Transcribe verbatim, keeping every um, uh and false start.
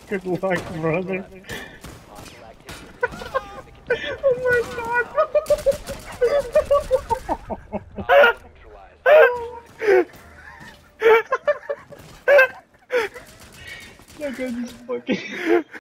Good luck, brother. Oh my god! Look at this fucking.